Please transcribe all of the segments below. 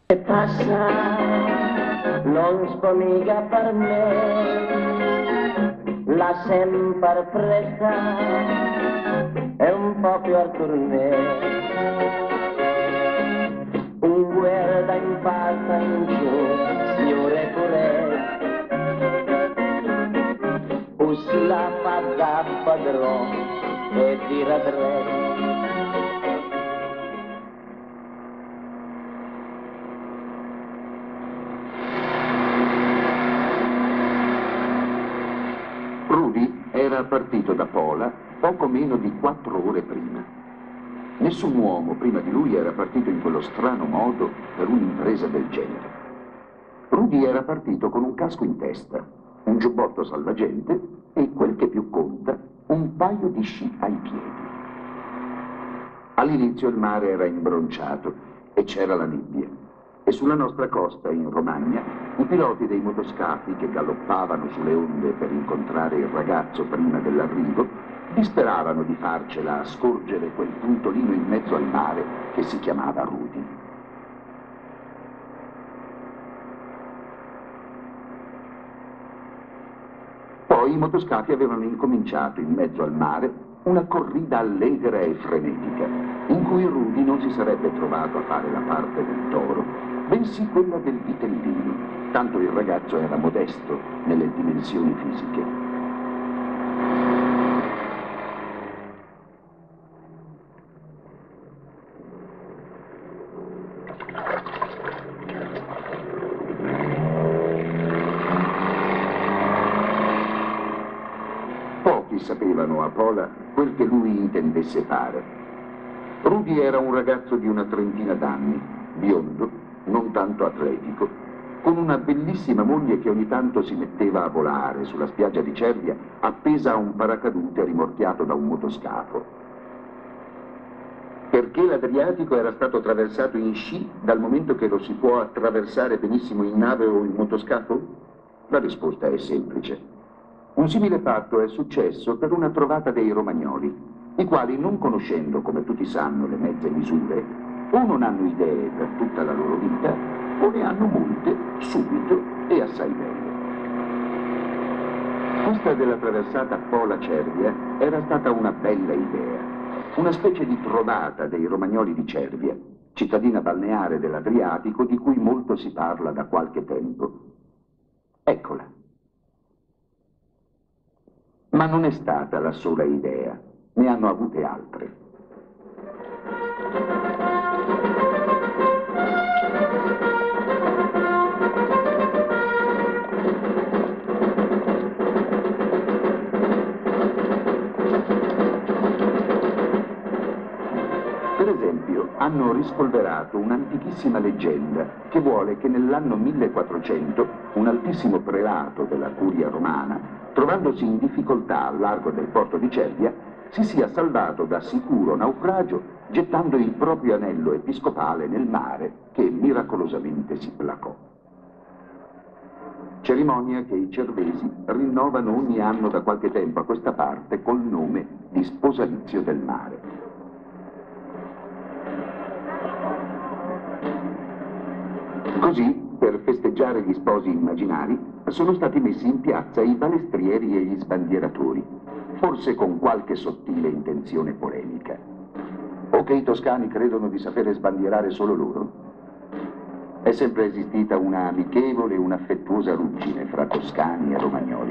E passa, non spomiga per me, la sempre fretta è un po' più al tournée. Un guarda in palza in giù, signore pure, us la fa da padron e tira dretto. Rudy era partito da Pola poco meno di 4 ore prima. Nessun uomo prima di lui era partito in quello strano modo per un'impresa del genere. Rudy era partito con un casco in testa, un giubbotto salvagente e, quel che più conta, un paio di sci ai piedi. All'inizio il mare era imbronciato e c'era la nebbia. E sulla nostra costa, in Romagna, i piloti dei motoscafi che galoppavano sulle onde per incontrare il ragazzo prima dell'arrivo, disperavano di farcela a scorgere quel puntolino in mezzo al mare che si chiamava Rudy. Poi i motoscafi avevano incominciato in mezzo al mare una corrida allegra e frenetica, in cui Rudy non si sarebbe trovato a fare la parte del toro, bensì quella del vitellino, tanto il ragazzo era modesto nelle dimensioni fisiche. Pochi sapevano a Pola quel che lui intendesse fare. Rudy era un ragazzo di una trentina d'anni, biondo, non tanto atletico, con una bellissima moglie che ogni tanto si metteva a volare sulla spiaggia di Cervia appesa a un paracadute rimorchiato da un motoscafo. Perché l'Adriatico era stato attraversato in sci dal momento che lo si può attraversare benissimo in nave o in motoscafo? La risposta è semplice. Un simile fatto è successo per una trovata dei romagnoli, i quali, non conoscendo, come tutti sanno, le mezze misure, o non hanno idee per tutta la loro vita, o ne hanno molte, subito e assai belle. Questa della traversata Pola-Cervia era stata una bella idea, una specie di trovata dei romagnoli di Cervia, cittadina balneare dell'Adriatico di cui molto si parla da qualche tempo. Eccola. Ma non è stata la sola idea, ne hanno avute altre. Per esempio, hanno rispolverato un'antichissima leggenda che vuole che nell'anno 1400 un altissimo prelato della curia romana, trovandosi in difficoltà al largo del porto di Cervia, si sia salvato da sicuro naufragio gettando il proprio anello episcopale nel mare che miracolosamente si placò. Cerimonia che i cervesi rinnovano ogni anno da qualche tempo a questa parte col nome di Sposalizio del mare. Così, per festeggiare gli sposi immaginari, sono stati messi in piazza i balestrieri e gli sbandieratori, forse con qualche sottile intenzione polemica. O che i toscani credono di sapere sbandierare solo loro? È sempre esistita una amichevole e un'affettuosa ruggine fra toscani e romagnoli.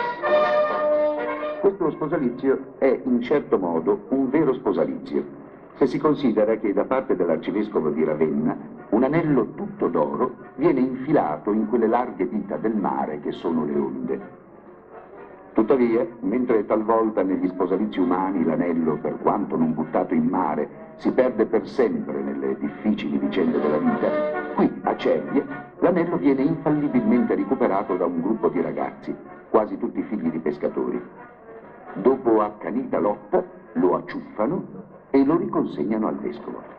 Questo sposalizio è in certo modo un vero sposalizio. se si considera che da parte dell'arcivescovo di Ravenna un anello tutto d'oro viene infilato in quelle larghe dita del mare che sono le onde. Tuttavia, mentre talvolta negli sposalizi umani l'anello, per quanto non buttato in mare, si perde per sempre nelle difficili vicende della vita, qui a Cervia l'anello viene infallibilmente recuperato da un gruppo di ragazzi, quasi tutti figli di pescatori. Dopo accanita lotta, lo acciuffano e lo riconsegnano al vescovo.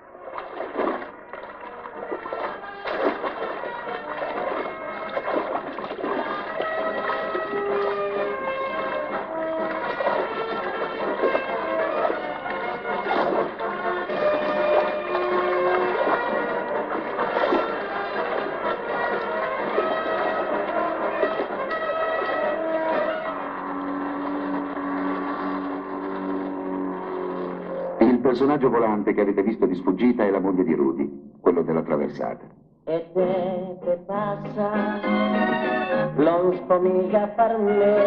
Il personaggio volante che avete visto di sfuggita è la moglie di Rudy, quello della traversata. E te passa, non spomiga per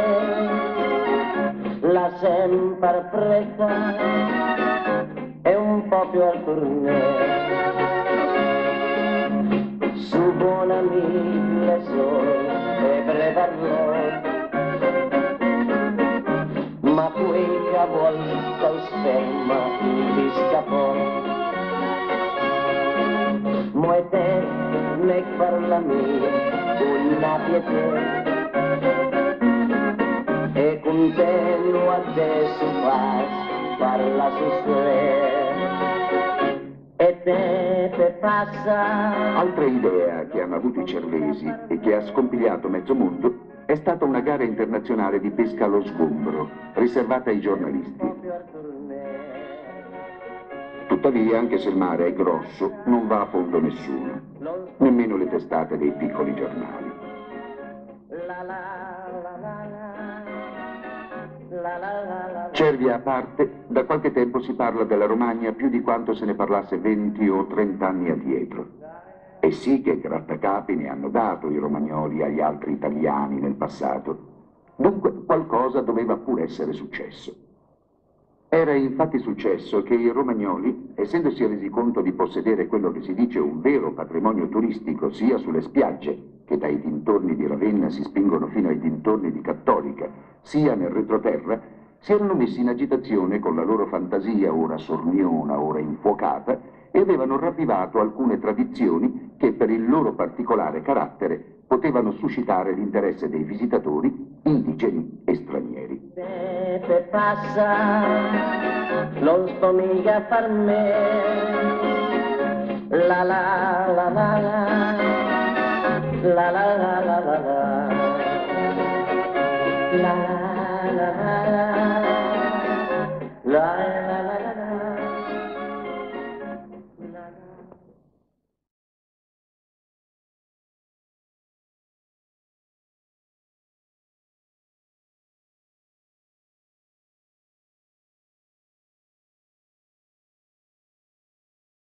me, la sempre presa è un po' più al tournée. Su buona mille sol e prevarlo, ma qui a volta sperma ti scappò. Muete me parla una pietà e continua adesso parla su sé e te passa. Altra idea che hanno avuto i cervesi e che ha scompigliato mezzo mondo è stata una gara internazionale di pesca allo sgombro, riservata ai giornalisti. Tuttavia, anche se il mare è grosso, non va a fondo nessuno, nemmeno le testate dei piccoli giornali. Cervia a parte, da qualche tempo si parla della Romagna più di quanto se ne parlasse 20 o 30 anni addietro. E sì che grattacapi ne hanno dato i romagnoli agli altri italiani nel passato. Dunque qualcosa doveva pure essere successo. Era infatti successo che i romagnoli, essendosi resi conto di possedere quello che si dice un vero patrimonio turistico sia sulle spiagge, che dai dintorni di Ravenna si spingono fino ai dintorni di Cattolica, sia nel retroterra, si erano messi in agitazione con la loro fantasia ora sorniona, ora infuocata, e avevano ravvivato alcune tradizioni che per il loro particolare carattere potevano suscitare l'interesse dei visitatori indigeni e stranieri. Se passa, non spomiga per me, la la la la la, la la la la la la, la la.